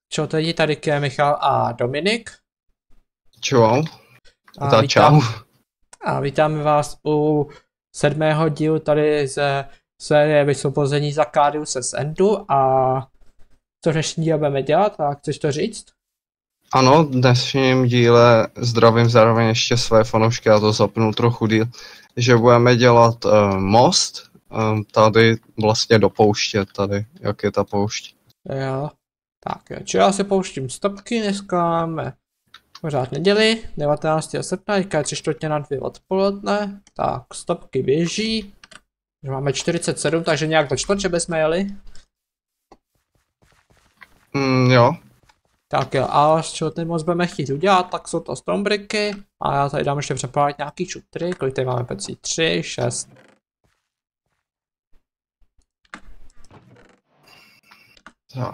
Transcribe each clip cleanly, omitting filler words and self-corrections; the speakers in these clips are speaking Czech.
Čau tady, tady je Michal a Dominik. Čau. A Čau. A vítáme vás u 7. dílu tady ze série Vysvobození Zakáduse z Endu. A co dnešní díl budeme dělat? A chceš to říct? Ano, v dnešním díle zdravím zároveň ještě své fanoušky, já to zapnu trochu díl, že budeme dělat most tady vlastně do pouště, tady, jak je ta poušť. Jo, tak či já si pouštím stopky, dneska máme pořád neděli, 19. srpna, je 3:45 odpoledne, tak stopky běží, máme 47, takže nějak do čtvrtče bychom jeli. Jo. Tak jo, a z čeho ten moc budeme chtít udělat, tak jsou to stonbricky a já tady dám ještě přepravit nějaký šutry, kolik tady máme pecí, 3, 6. Tak.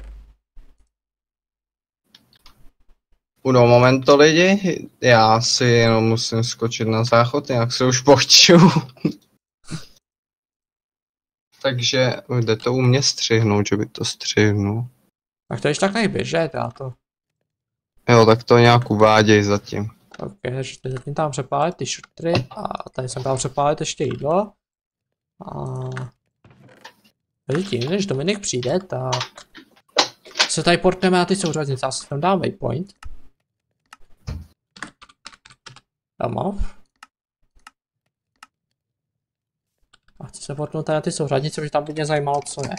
Budou momento lidi, já si jenom musím skočit na záchod, nějak se už poču. Takže jde to u mě střihnout, že by to střihnul. Tak to ještě tak nejběžet, já to. Jo, tak to nějak uváděj zatím. Ok, takže teď zatím tam přepálit ty šutry a tady jsem tam přepálit ještě jídlo. A tím, než Dominik přijde, tak se tady portneme na ty souřadnice, já si tam dám waypoint. Domov. A chci se portnout tady na ty souřadnice, protože tam by mě zajímalo, co je.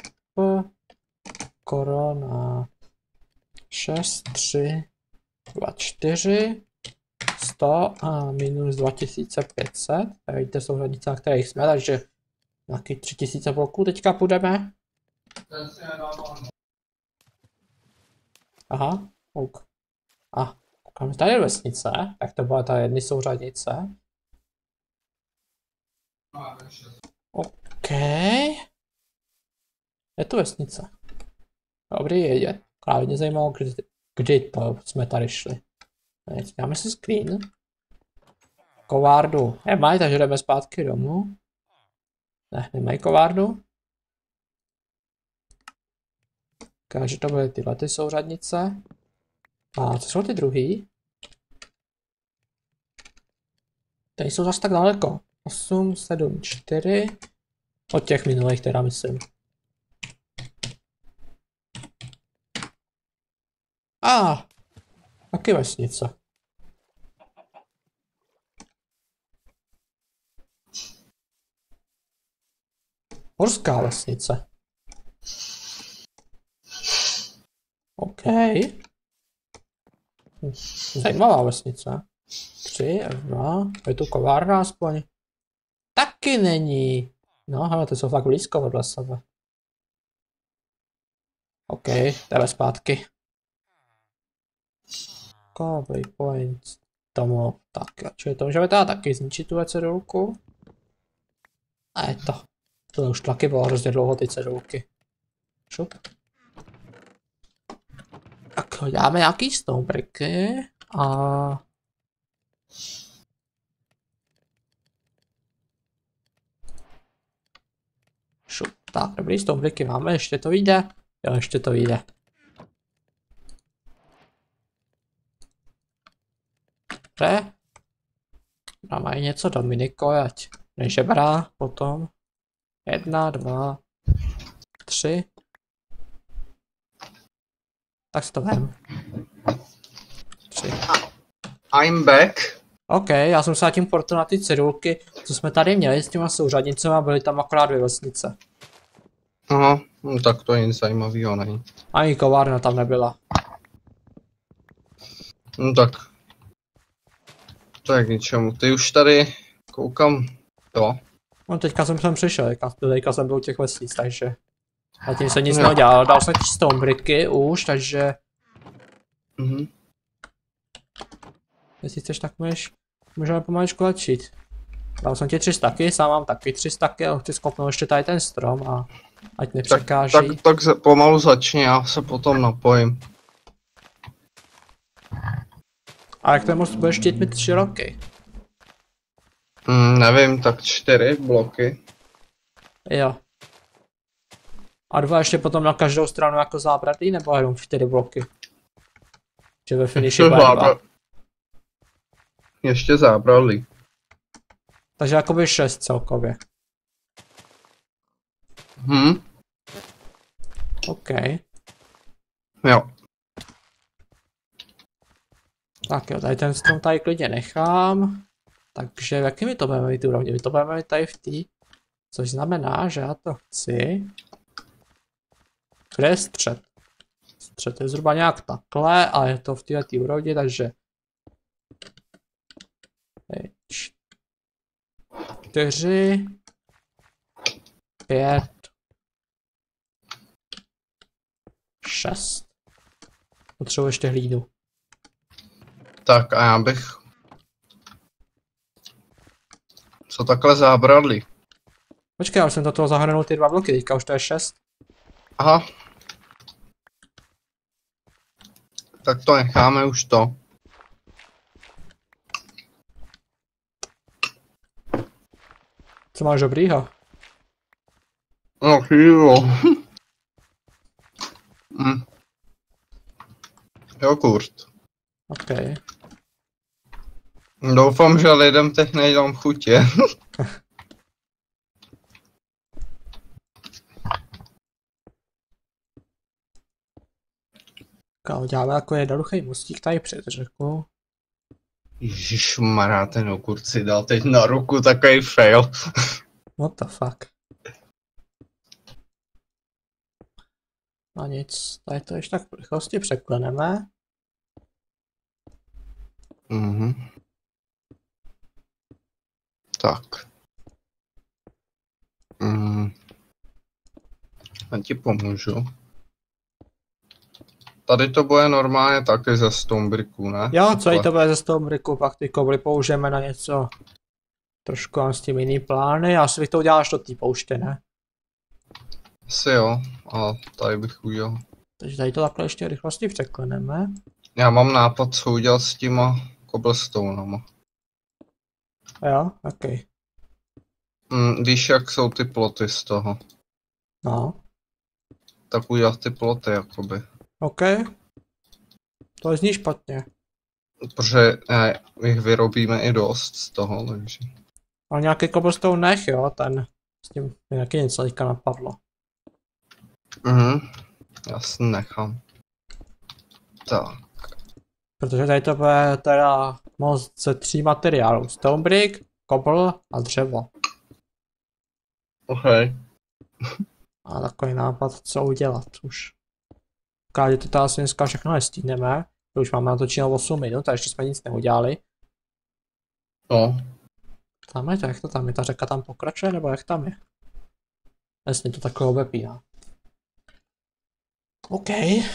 Korona 6, 3, 2, 4, 100 a minus 2500. Tady vidíte souřadnice, na kterých jsme, takže nějaký 3000 bloků teďka půjdeme. Aha, ok. A koukám, tady je vesnice, tak to byla ta jedny souřadnice. OK. Je to vesnice. Dobrý, jedět. Právě mě zajímalo, kdy to jsme tady šli. Dáme si screen. Kovárdu nemají, takže jdeme zpátky domů. Ne, nemají kovárdu. Takže to byly tyhle ty souřadnice. A co jsou ty druhý? Tady jsou zase tak daleko. 8, 7, 4. Od těch minulých teda myslím. Taky vesnice. Horská vesnice. OK. Zajímavá vesnice. 3, F2. Je tu kovárna aspoň? Taky není. No, ale to jsou fakt blízko vedle sebe. OK, jdeme zpátky. Waypoint. Tomu. Tak, čili to můžeme teda taky zničit tu cedulku. A je to. To už taky bylo hrozně dlouho ty cedulky. Šup. Tak dáme nějaký stonebricky a šup. Tak, dobrý, stonebricky máme, ještě to vyjde. Jo, ještě to vyjde. Dobře. Dáme něco Dominiko, ať nežebrá potom. 1, 2, 3. Tak si to vem. 3. I'm back. OK, já jsem se tím portnul na ty cedulky, co jsme tady měli s těma souřadnicema, byly tam akorát 2 vesnice. Aha, no tak to nic zajímavého není. Ani kovárna tam nebyla. No tak. To je k ničemu. Ty už tady koukám to. No teďka jsem sem přišel, teďka jsem byl u těch vesnic, takže zatím se nic nedělal. Dal jsem ti stonebricky už, takže jestli chceš, tak můžeme pomaličku začít. Dal jsem ti 3 staky, sám mám taky 3 staky, ale chci skopnout ještě tady ten strom a ať nepřekáží. Tak pomalu začni, já se potom napojím. A jak ten most budeš chtít mít široký? Nevím, tak 4 bloky. Jo. A 2 ještě potom na každou stranu jako zábradlí, nebo jenom 4 bloky? Že ve finiši bude 2. Ještě zábradlí. Takže jakoby 6 celkově. OK. Jo. Tak jo, tady ten strom tady klidně nechám. Takže v jaký mi to budeme mít úrovni? My to budeme mít tady v té. Což znamená, že já to chci. Kde je střed? Střed je zhruba nějak takhle a je to v této úrovni, takže 4, 5, 6. Potřebuji ještě hlínu. Tak a já bych... Co takhle zábradlí? Počkej, já už jsem do toho zahrnul ty 2 bloky, teďka už to je 6. Aha. Tak to necháme už to. Co máš dobrýho? No jo. Jogurt. OK. Doufám, že lidem teď nejdám chutě. Uděláme jako jednoduchý mostík tady před řeku. Ježišmarja, ten jogurt si dal teď na ruku, takový fail. What the fuck. No nic, tady to ještě tak v rychlosti překleneme. Tak. Já ti pomůžu. Tady to bude normálně taky ze Stonebricku, ne? Jo, celý to bude ze Stonebricku, pak ty kobly použijeme na něco. Trošku mám s tím jiný plány, já si bych to udělal až do té pouště, ne? Asi jo, a tady bych udělal. Takže tady to takhle ještě v rychlosti překleneme. Já mám nápad, co udělat s těma cobblestoneama. Jo, ok. Víš, jak jsou ty ploty z toho? No. Tak udělat ty ploty, jakoby. OK. To zní špatně. Protože jich vyrobíme i dost z toho, takže... Ale nějaký cobblestone nech, jo, ten... S tím nějaký něco teďka napadlo. Já si nechám. Tak. Protože tady to bude teda most ze 3 materiálů. Stonebrick, cobble a dřevo. OK. A takový nápad, co udělat už. Káže to asi dneska všechno nestíneme. Už máme natočeno 8 minut a ještě jsme nic neudělali. No. Tam je to, jak to tam je? Ta řeka tam pokračuje, nebo jak tam je? Jasně to takhle obepíná. OK.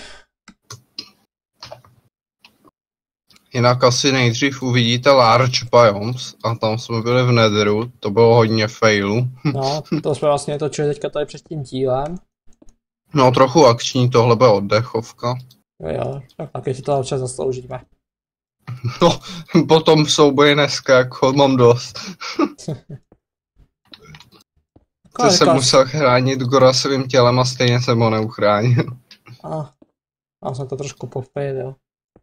Jinak asi nejdřív uvidíte Large Biomes a tam jsme byli v Netheru, to bylo hodně failu. No, to jsme vlastně točili teďka tady před tím dílem. No trochu akční, tohle bude oddechovka. Jo, tak taky si to občas zasloužíme. No, potom v souboji dneska, jako mám dost. To jsem musel chránit Gora svým tělem a stejně jsem ho neuchránil. A jsem to trošku pofailil.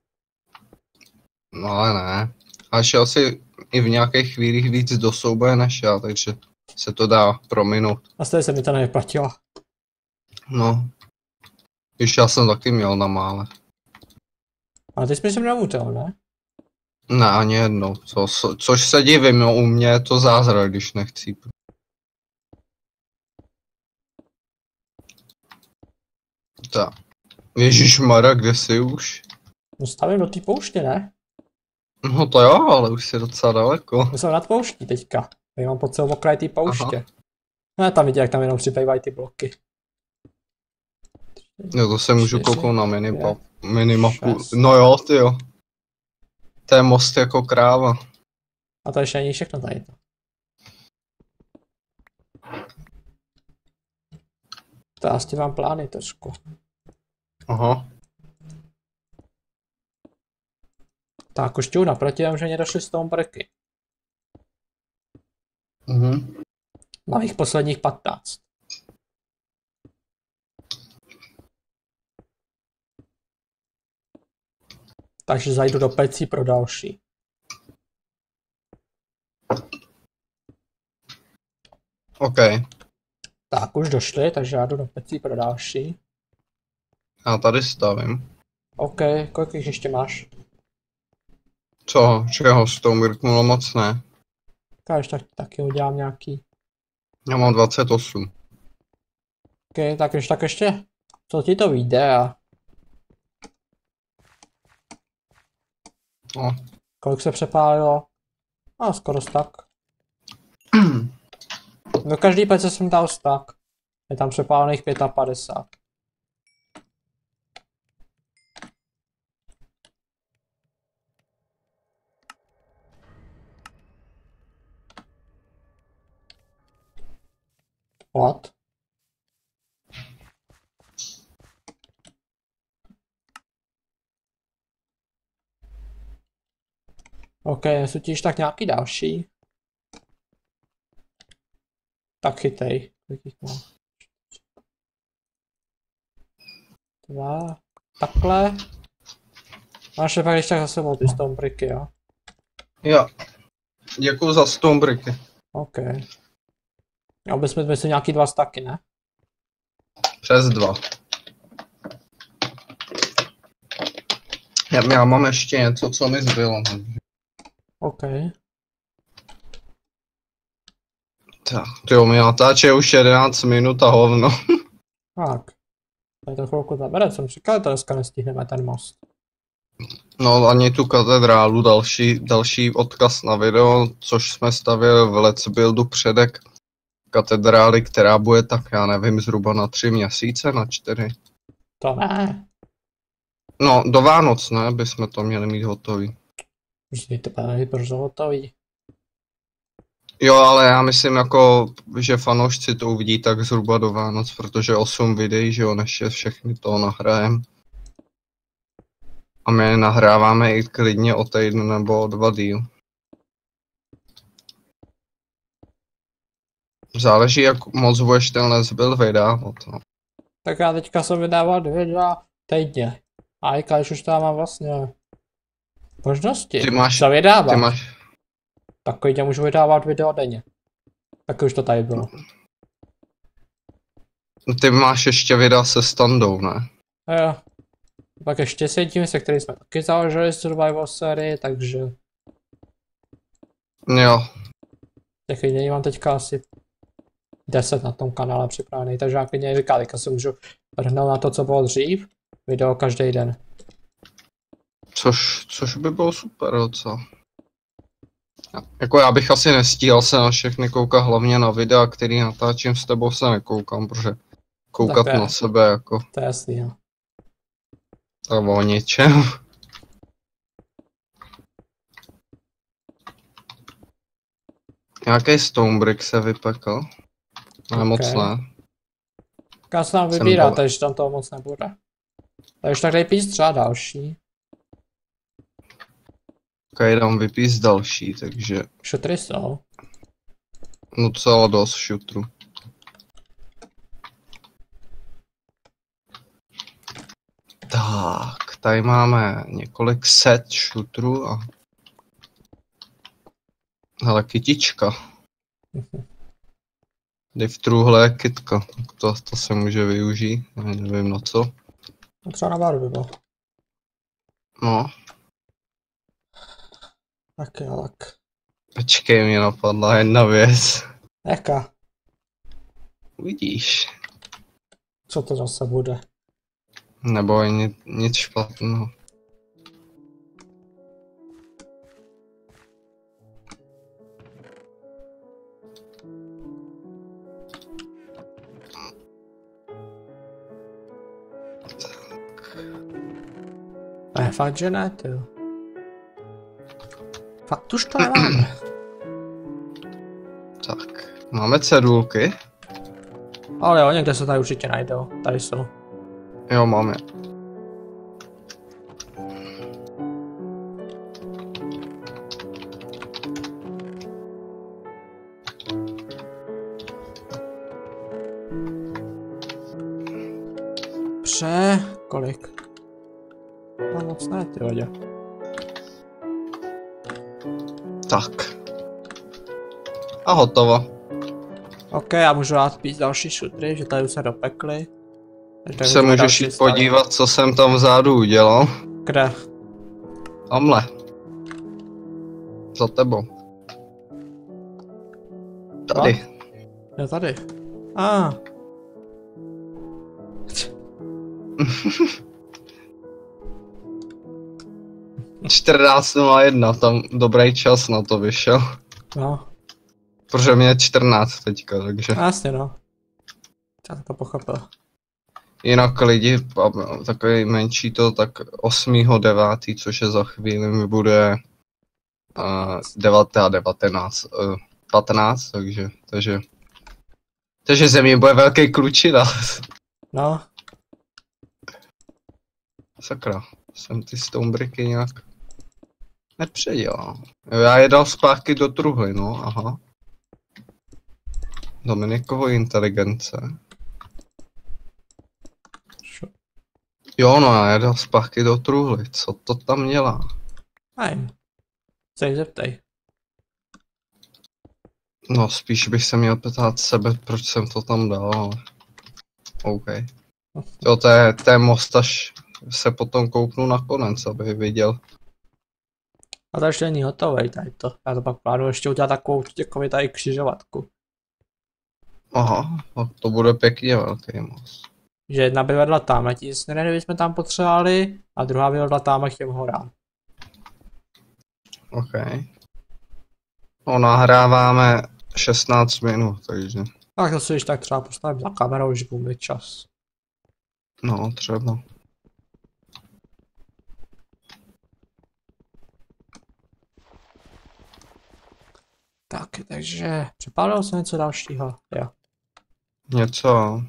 No ale ne. A šel si i v nějakých chvílích víc do souboje než já, takže se to dá prominout. A stejně se mi to nevyplatilo. No. Když já jsem taky měl na mále. Ale ty jsi mi sem neutel, ne? Ne, ani jednou. Což se divím, no, u mě je to zázrak, když nechcípu. Tak. Ježišmarja, kde jsi už? No stavím do té pouště, ne? No to jo, ale už jsi docela daleko. Já jsem nad pouští teďka. Tady mám pod celou okraj té pouště. No tam vidíte, jak tam jenom připejvají ty bloky. Jo, to se můžu kouknout na minimapu. No jo, ty jo. To je most jako kráva. A to ještě není všechno tady to. To já s tím mám plány trošku. Aha. Tak košťů naproti vám, že mě došly Stonebricky. Na mých posledních 15. Takže zajdu do pecí pro další. OK. Tak, už došli, takže já jdu do pecí pro další. Já tady stavím. OK, kolik jich ještě máš? Co? Čeho? S tou mrknulo moc ne. Káž, tak taky udělám nějaký. Já mám 28. OK, tak ještě. Co ti to vyjde a No. kolik se přepálilo? A skoro tak. Do každý pece jsem dal stack. Je tam přepálených 55. What? OK, nesoutíš tak nějaký další. Tak chytej. Kolik jich mám? 2. Takhle. Máš je pak ještě tak za sebou ty stonebricky, jo? Jo. Děkuju za stonebricky. OK. Aby jsme si nějaký 2 stacky, ne? Přes 2. Já mám ještě něco, co mi zbylo. OK. Tak, jo, mi natáče už 11 minut a hovno. Tak. Tady to chvilku zabere, jsem říkal, že to dneska nestihneme ten most. No ani tu katedrálu, další odkaz na video, což jsme stavěli v Let's Buildu předek katedrály, která bude tak, já nevím, zhruba na 3 měsíce, na 4. To ne. No, do Vánoc, ne, bychom to měli mít hotový. Vždy to bude brzo hotový. Jo, ale já myslím jako, že fanoušci to uvidí tak zhruba do Vánoc, protože 8 videí, že jo, než je všechny to nahrajem. A my nahráváme i klidně o týden nebo o 2 díl. Záleží, jak moc budeš ten Let's Build vydávat, no. Tak já teďka jsem vydával 2 videa týdně. A jaká už tam mám vlastně možnosti. Ty máš- Co vydávat? Ty máš, Tak klidně můžu vydávat video denně. Tak už to tady bylo. ty máš ještě videa se standou, ne? A jo. Pak ještě s jedním, se kterým jsme taky založili survival sérii, takže Jo, těch videí mám teďka asi 10 na tom kanále připravený, takže já klidně říkám, teďka se můžu vrhnout na to, co bylo dřív, video každý den. což by bylo super docela. Jako já bych asi nestíhal se na všechny koukat, hlavně na videa, který natáčím s tebou se nekoukám, protože koukat Tak je. na sebe jako To je jasný, jo. to o ničem. Nějaký stonebrick se vypekl? Ne, moc Ok. ne. Tak já se tam Jsem vybírám, dal- takže tam toho moc nebude. Takže tak dej píst třeba další. Ok, dám vypíst další, takže Šutry jsou. docela dost šutru. Tak, tady máme několik set šutrů a hele, kytička. V truhle je kytka, tak to se může využít, já nevím na co. No třeba na baru by bylo. No, Tak jo, tak. počkej, mě napadla jedna věc. Jaká? Uvidíš. Co to zase bude? Nebo je nic špatného. Ne, fakt, že ne, ty jo. Fakt už to nemáme. Tak, máme cedulky. Ale jo, někde se tady určitě najdou. Tady jsou. Jo, máme. Kolik? No moc ne, ty hodě. Tak. A hotovo. OK, já můžu dát pít další šutry, že tady už se dopekly. Se můžeš jít podívat, co jsem tam vzadu udělal. Kde? Tamhle. Za tebou. Tady. Je tady. A. 14:01, tam dobrý čas na to vyšel. No. Protože mě je 14 teďka, takže. Jasně no. Já to pochopil. Jinak lidi, takový menší to, tak 8.9., což je za chvíli, mi bude 15, takže ze mě bude velký klučina. No. Sakra, jsem ty stonebricky nějak nepředělal. Jo, já je dal zpátky do truhly, no, aha. Dominikovo inteligence. Jo, no, já je dal zpátky do truhly, co to tam dělá? Fajn. Se jí zeptej. No, spíš bych se měl ptát sebe, proč jsem to tam dal, ale. OK. Jo, to je most, až se potom kouknu na konec, aby viděl. A to ještě není hotový tady to. Já to pak plánuju ještě udělat takovou těkovi tady křižovatku. Aha, tak to bude pěkně velký most. Že jedna by vedla tamhle tím směrem, kdyby jsme tam potřebovali, a druhá by vedla tamhle k těm horám. OK. No, nahráváme 16 minut, takže. Tak to si již tak třeba postavím za kamerou, že budu mít čas. No, třeba. Tak, takže přepálil jsem něco dalšího, jo. Něco.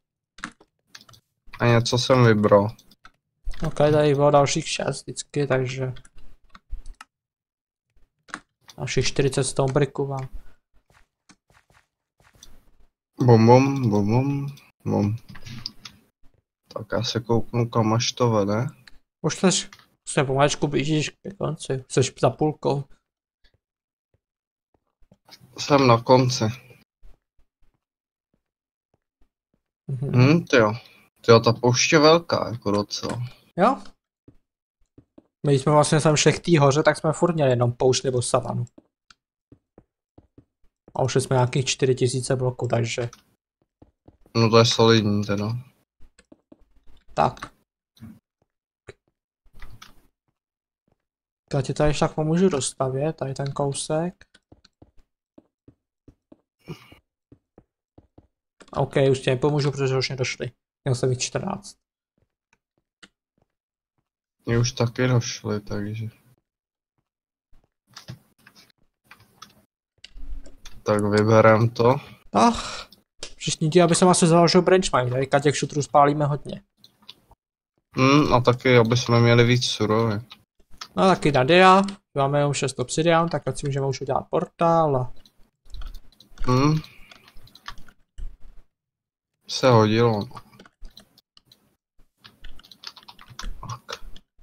A něco jsem vybral. Ok, tady bylo dalších 6 vždycky, takže dalších 40 stonebricků mám. Bum. Tak já se kouknu, kam až to vede. Už se pomalečku blížíš ke konci, jsi za půlkou. Jsem na konci. Tyjo, ta poušť je velká, jako docela. Jo? My jsme vlastně sem šli k té hoře, tak jsme furt měli jenom poušť nebo savanu. A už jsme nějakých 4000 bloků, takže. No to je solidní teda. Tak. Já ti tady však pomůžu dostavět, tady ten kousek. OK, už ti nepomůžu, protože už mě došli. Měl jsem jich 14. Mě už taky došli, takže. Tak vyberem to. Ach, všichni ti, aby jsem asi založil branch mine, teďka těch šutrů spálíme hodně. A taky, aby jsme měli víc surovin. No taky nadia, máme jenom 6 obsidian, tak ať si můžeme už udělat portál a. Se hodilo. Tak.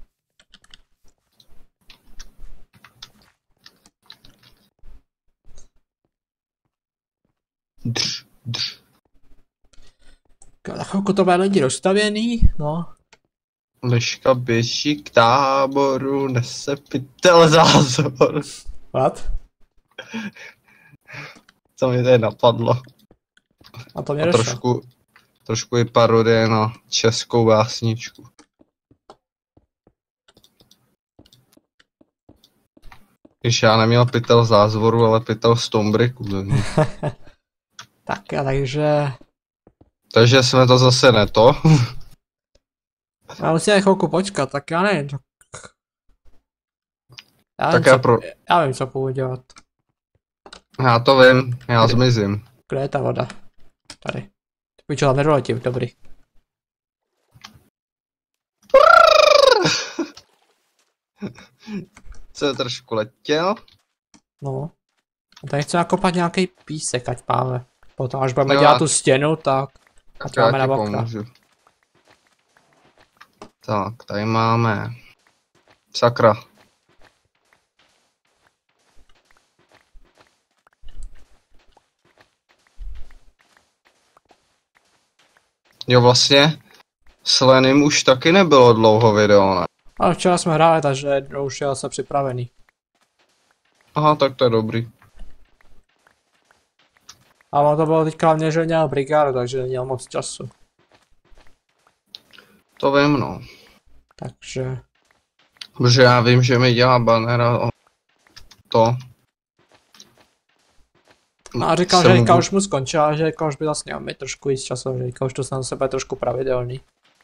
Na chvilku to bude lidi rozstavěný, no. Liška běží k táboru, nese pytel zázor. What? Co mi tady napadlo. A to mě došlo. Trošku i parodie na českou básničku. Když já neměl pytel zázvoru, ale pytel stonebricku. Tak a takže. Takže jsme to zase neto. Já musím chvilku počkat, tak já nevím. Já vím, co půjdu dělat. Já to vím, já zmizím. Kde je ta voda? Tady. Pičo, tam nedoletím, dobrý. Co trošku letěl? No. A tady chci nakopat nějaký písek, ať máme. Potom až budeme dělat tu stěnu, tak ať máme na okna. Tak, tady máme. Sakra. Jo, vlastně s Lenym už taky nebylo dlouho video, ne? Ale včera jsme hráli, takže už je zase připravený. Aha, tak to je dobrý. A on to bylo teďka hlavně, že měl brigádu, takže neměl moc času. To vím, no. Takže... Protože já vím, že mi dělá banera o to. No a říkal, že Rika už mu skončila, že Rika už by vlastně měl mít trošku víc času, že Rika už to na sebe trošku pravidelný.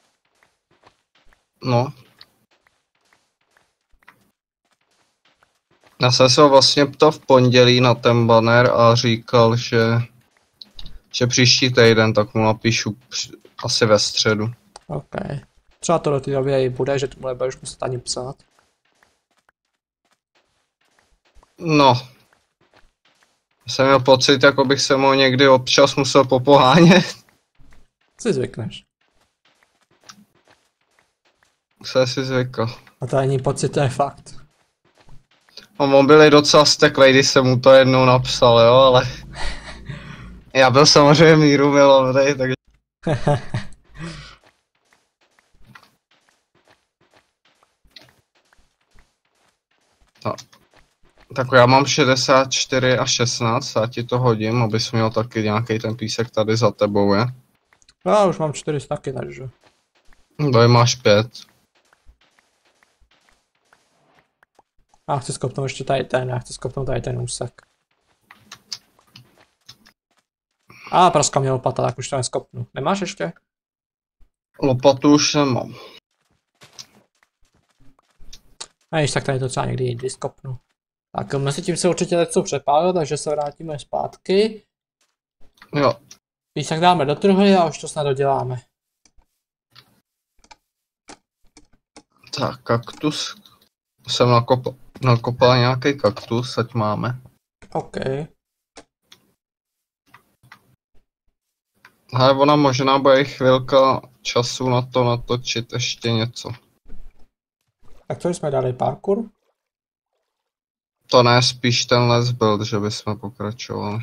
No. Já jsem se ho vlastně ptal v pondělí na ten banner a říkal, že příští týden, tak mu napíšu asi ve středu. OK. Třeba to do té doby i bude, že tomu nebudeš muset ani psát. No. Jsem měl pocit, jako bych se mu někdy občas musel popohánět. Si zvykneš. Se si zvykl. A to není pocit, to je fakt. On byl i docela steklej, když jsem mu to jednou napsal, jo, ale... Já byl samozřejmě míru milovnej, takže... No. Tak já mám 64 a 16, já ti to hodím, abys měl taky nějaký ten písek tady za tebou, je? Já už mám 4 taky, takže. Tady máš 5. Já chci skopnout ještě já chci skopnout tady ten úsek. A praska mě lopata, tak už to neskopnu. Nemáš ještě? Lopatu už nemám. A již tak tady to třeba někdy jindy skopnu. Tak mezi tím se určitě něco přepálil, takže se vrátíme zpátky. Jo. Když tak dáme do truhly a už to snad doděláme. Tak, kaktus. Jsem nakopal nějaký kaktus, ať máme. OK. Ale ona možná bude chvilka času na to natočit ještě něco. Tak co jsme dali, parkour? To ne, spíš ten les build, že bychom pokračovali.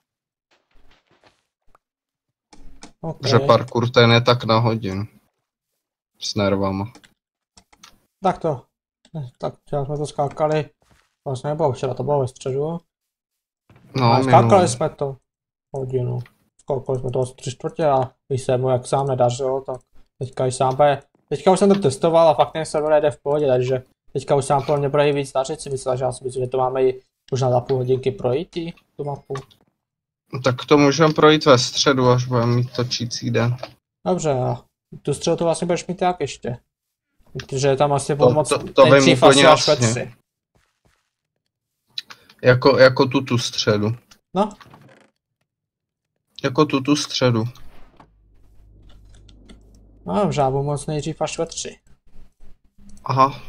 Okay. Že parkour ten je tak na hodinu. S nervama. Tak to. Tak včera jsme to skákali. Vlastně nebylo včera, to bylo ve středu. No, skákali jsme to hodinu. Skákali jsme to 3/4 a když se mu jak sám nedařilo, tak teďka i sám bude. Teďka už jsem to testoval a fakt ten server jde v pohodě, takže teďka už sám pro mě bude víc dařit, si myslel, že já si myslím, že to máme i možná za půl hodinky projít tu mapu. Tak to můžeme projít ve středu, až budeme mít točící den. Dobře, a tu středu to vlastně budeš mít jak ještě? Protože tam asi bylo moc to vím nejdřív úplně asi až ve jasně. 3. Jako tu středu. No, Jako tu středu. no dobře, já budu moc nejdřív až ve 3. Aha,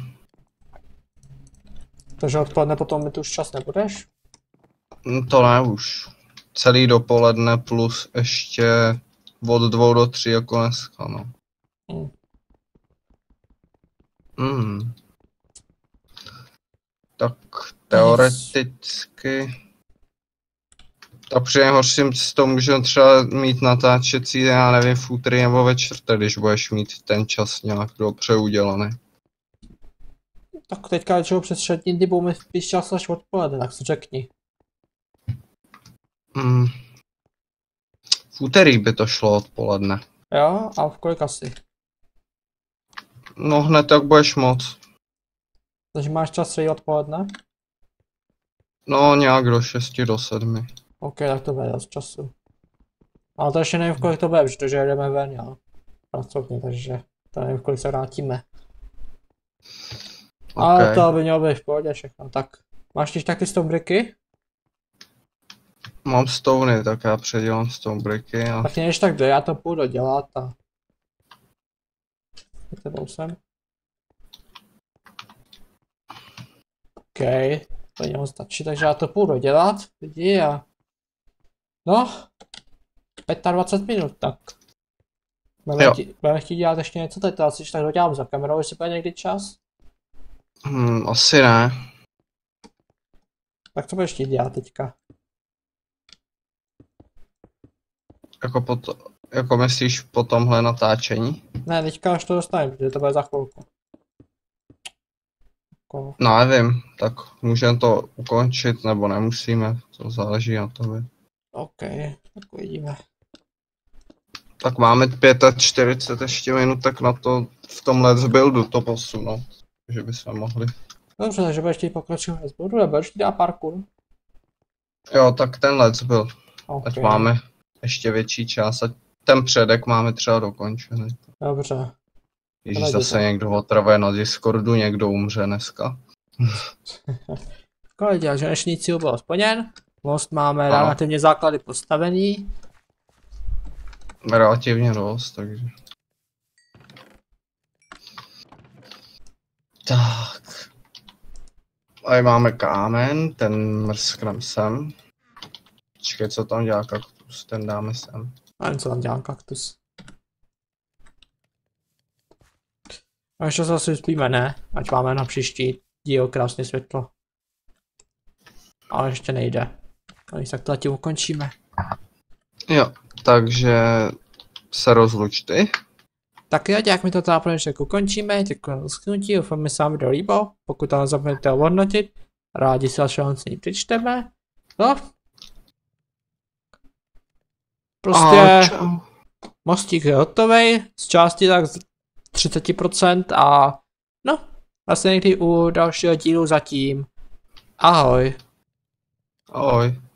Takže odpoledne potom mi tu už čas nebudeš? To ne už. Celý dopoledne plus ještě od 2 do 3 jako dneska, no. Tak teoreticky... Tak při nejhorším s to můžeme třeba mít natáčecí, já nevím, v úterý nebo ve čtvrtek, když budeš mít ten čas nějak dobře udělaný. Tak teďka většinou přes 3 dny budou mi spíš čas až odpoledne, tak si řekni. V úterý by to šlo odpoledne. Jo, a v kolik asi? No hned jak budeš moc. Takže máš čas celý odpoledne? No nějak do 6 do 7. OK, tak to bude dost času. Ale to ještě nevím, v kolik to bude, protože jdeme ven, jo. Pracovně, takže to nevím, v kolik se vrátíme. Okay. Ale to by mělo být v pohodě všechno. Tak, máš když taky stonebricky? Mám stony, tak já předělám stonebricky a... Tak než tak já to půjdu dělat a... Tak tebou jsem. OK, to němu stačí, takže já to půjdu dělat, lidi a... No, 25 minut, tak. Budeme chtít dělat ještě něco, teď to asi tak dodělám za kamerou, jestli bude někdy čas. Asi ne. Tak co budeš chtít dělat teďka? jako myslíš po tomhle natáčení? Ne, teďka až to dostaneme, protože to bude za chvilku. Jako, No nevím, tak můžeme to ukončit nebo nemusíme, to záleží na tobě. OK, tak uvidíme. Tak máme 45 ještě minutek na to v tom let's buildu to posunout, že bychom mohli. Dobře, takže budeš chtít pokračovat z bodu, nebo budeš dát parkour? Jo, tak ten let's build, OK, ať máme ještě větší čas, ať ten předek máme třeba dokončený. dobře. Ježíš, Hledě zase to. někdo otravuje na Discordu, někdo umře dneska. Kolik že dnešní cíl byl splněn. Most máme Ano. relativně základy postavený. Relativně dost, takže. Tak. Tady máme kámen, ten mrsknem sem. Počkej, co tam dělá kaktus, ten dáme sem. A co tam dělá kaktus. A ještě se asi spíme, ne? Ať máme na příští díl krásné světlo. Ale ještě nejde. Tak to zatím ukončíme. Jo, takže se rozluč ty. Tak jo, jak mi to teda pro dnešek ukončíme, děkuji za sknutí, doufám, že se vám video líbilo, pokud to nezapomeňte ohodnotit, rádi si vaše hodnocení přečteme, no. Prostě mostík je hotovej, z části tak z 30% a no, asi někdy u dalšího dílu zatím, ahoj. Ahoj.